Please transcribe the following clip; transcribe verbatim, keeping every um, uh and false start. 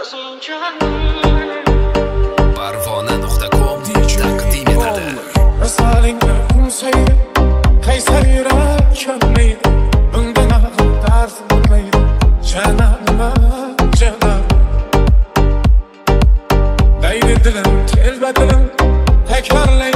Farg'ona nuqta com taqdim etadi. Misolingga unsaydi, qaysar yurak ko'nmaydi, bundan aql dars bo'lmaydi. Jananima janan deydi dilim, telba dilim, takrorlaydi